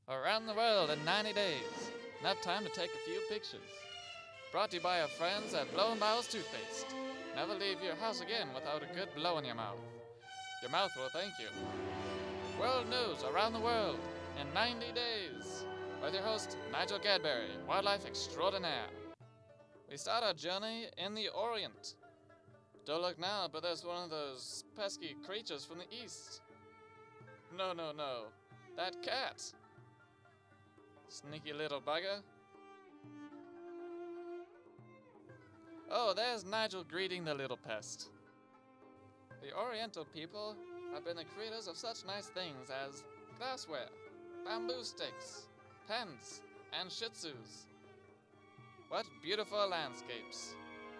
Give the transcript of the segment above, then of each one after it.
Around the world in 90 days. Enough time to take a few pictures. Brought to you by our friends at Blow & Bow's Toothpaste. Never leave your house again without a good blow in your mouth. Your mouth will thank you. World news around the world in 90 days. With your host, Nigel Gadberry, wildlife extraordinaire. We start our journey in the Orient. Don't look now, but there's one of those pesky creatures from the east. No. That cat. Sneaky little bugger. Oh, there's Nigel greeting the little pest. The Oriental people have been the creators of such nice things as glassware, bamboo sticks, pens, and shih tzus. What beautiful landscapes.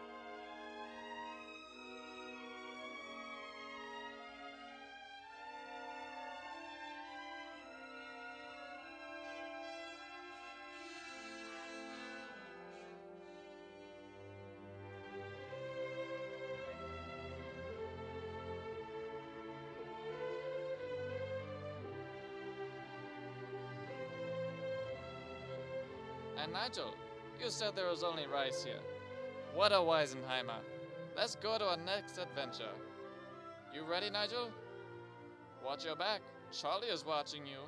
And Nigel, you said there was only rice here. What a Weisenheimer. Let's go to our next adventure. You ready, Nigel? Watch your back. Charlie is watching you.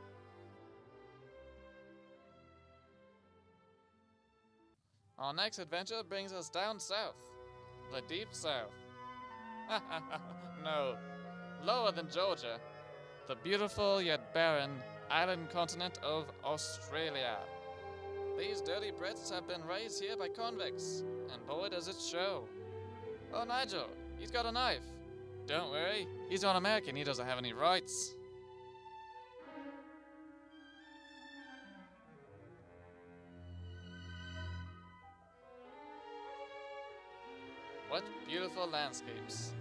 Our next adventure brings us down south. The deep south. No, lower than Georgia. The beautiful yet barren island continent of Australia. These dirty Brits have been raised here by convicts, and boy does it show. Oh, Nigel, he's got a knife. Don't worry, he's not American, he doesn't have any rights. What beautiful landscapes.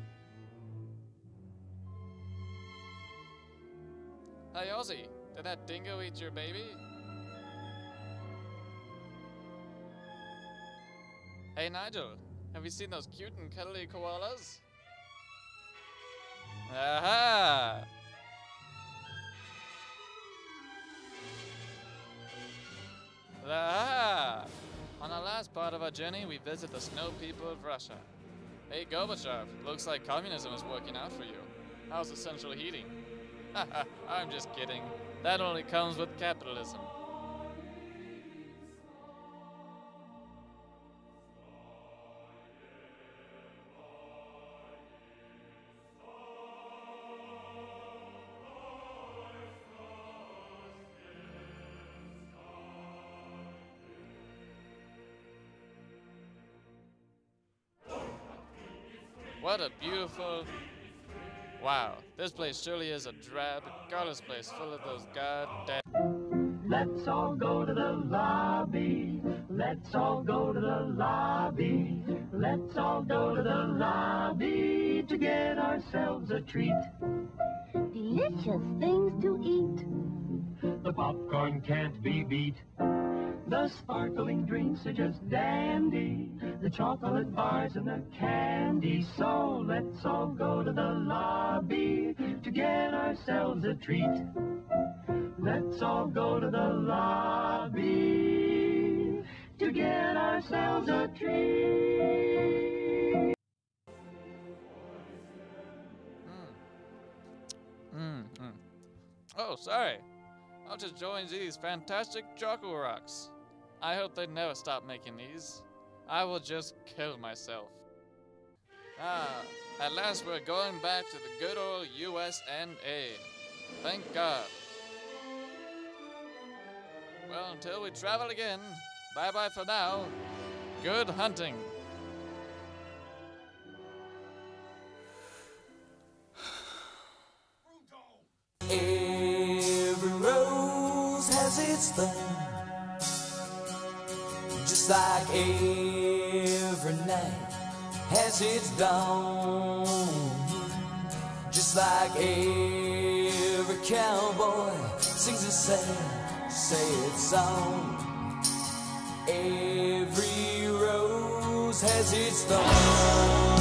Hey, Ozzy, did that dingo eat your baby? Hey Nigel, have you seen those cute and cuddly koalas? Aha! Aha! On the last part of our journey, we visit the snow people of Russia. Hey Gorbachev, looks like communism is working out for you. How's the central heating? Haha, I'm just kidding. That only comes with capitalism. What a beautiful... Wow, this place surely is a drab, godless place full of those goddamn... Let's all go to the lobby. Let's all go to the lobby. Let's all go to the lobby to get ourselves a treat. Delicious things to eat. The popcorn can't be beat. The sparkling drinks are just dandy. The chocolate bars and the candy. So let's all go to the lobby to get ourselves a treat. Let's all go to the lobby to get ourselves a treat. Oh, sorry. I'll just join these fantastic chocolate rocks. I hope they never stop making these. I will just kill myself. At last we're going back to the good old USA. Thank God. Well, until we travel again, bye-bye for now. Good hunting. Every rose has its thorn, just like every night has its dawn, just like every cowboy sings a sad song. Every rose has its thorn.